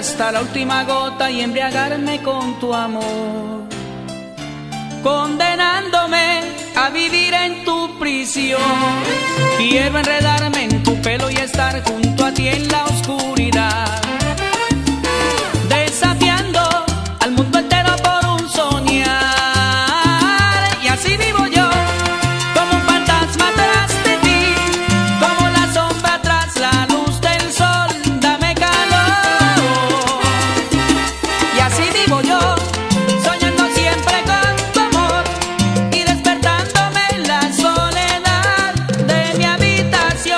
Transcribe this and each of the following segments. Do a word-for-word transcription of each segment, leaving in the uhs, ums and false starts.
hasta la última gota y embriagarme con tu amor, condenándome a vivir en tu prisión. Quiero enredarme en tu pelo y estar junto a ti en la oscuridad, desafiando al mundo entero por un soñar. Y así vivo yo, como un fantasma tras de ti, como la sombra tras la luz del sol. Dame calor. Y así vivo yo, soñando siempre con tu amor y despertándome en la soledad de mi habitación.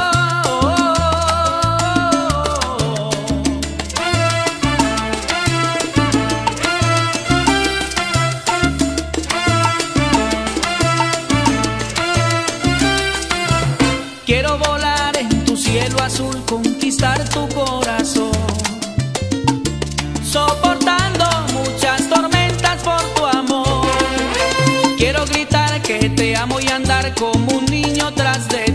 Quiero volar en tu cielo azul, conquistar tu corazón, soportando muchas tormentas por tu amor. Quiero gritar que te amo y andar como un niño tras de